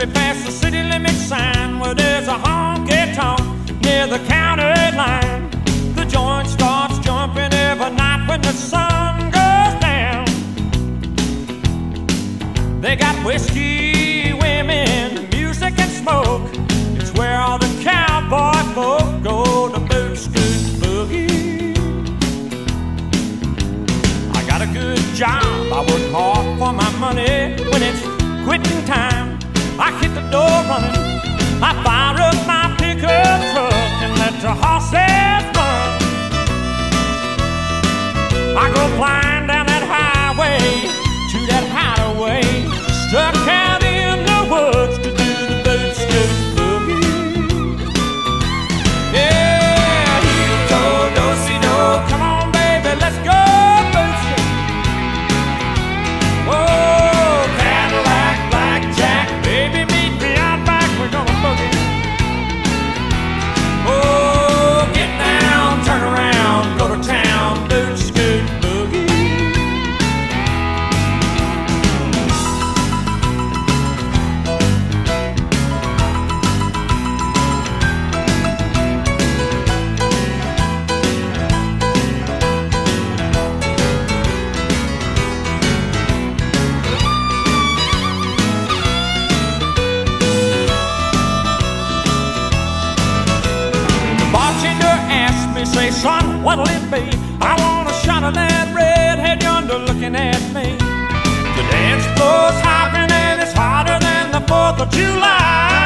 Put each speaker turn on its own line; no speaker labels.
we pass the city limit sign where there's a honky-tonk near the county line. The joint starts jumping every night when the sun goes down. They got whiskey, women, music and smoke. It's where all the cowboy folk go to boot, scoot, boogie. I got a good job, I work hard for my money. When it's quitting time, I hit the door running. I fire up my pickup truck and let the horses run. I go flying down that highway to that hideaway, stuck out in the woods to do the boot, scoot, boogie. Yeah, heel toe, do-si-do, come on baby, let's go boot scoot. Oh, Cadillac, blackjack, baby meet me out back, we're gonna boogie. Oh, get down, turn around, go to town, boot scoot, boogie. Say, son, what'll it be? I want a shot of that redhead yonder looking at me. The dance floor's hopping and it's hotter than the 4th of July.